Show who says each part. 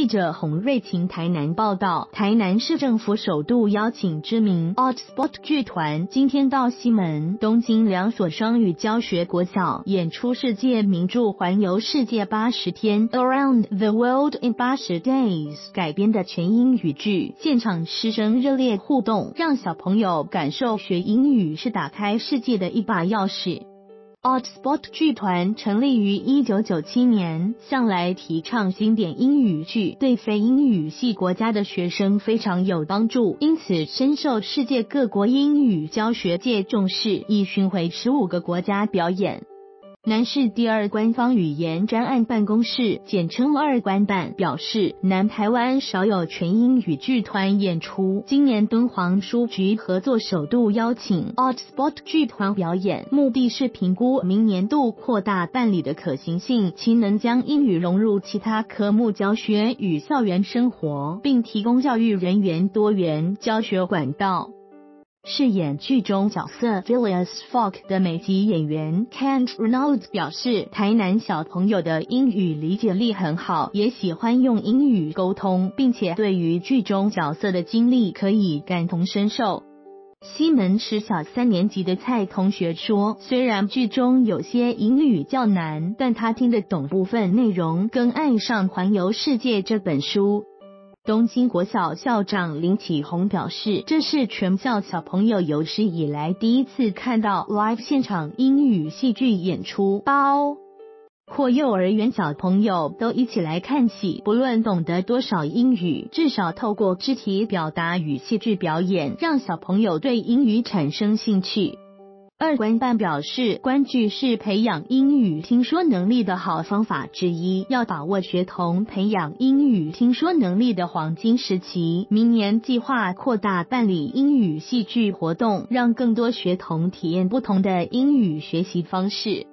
Speaker 1: 记者洪瑞晴台南报道，台南市政府首度邀请知名 Oddspot 剧团，今天到西门、东京两所双语教学国小演出世界名著《环游世界80天》Around the World in 80 Days 改编的全英语剧，现场师生热烈互动，让小朋友感受学英语是打开世界的一把钥匙。Oddspot 剧团成立于1997年，向来提倡经典英语剧，对非英语系国家的学生非常有帮助，因此深受世界各国英语教学界重视，已巡回15个国家表演。南市第二官方语言专案办公室简称二官办表示，南台湾少有全英语剧团演出，今年敦煌书局合作首度邀请 Oddspot 剧团表演，目的是评估明年度扩大办理的可行性，其能将英语融入其他科目教学与校园生活，并提供教育人员多元教学管道。饰演剧中角色 Phileas Fogg 的美籍演员 Kent Reynolds 表示，台南小朋友的英语理解力很好，也喜欢用英语沟通，并且对于剧中角色的经历可以感同身受。西门实小3年级的蔡同学说，虽然剧中有些英语较难，但他听得懂部分内容，更爱上《环游世界》这本书。东京国小校长林启宏表示，这是全校小朋友有史以来第一次看到 live 现场英语戏剧演出，包括幼儿园小朋友都一起来看戏，不论懂得多少英语，至少透过肢体表达与戏剧表演，让小朋友对英语产生兴趣。二官办表示，观剧是培养英语听说能力的好方法之一，要把握学童培养英语听说能力的黄金时期。明年计划扩大办理英语戏剧活动，让更多学童体验不同的英语学习方式。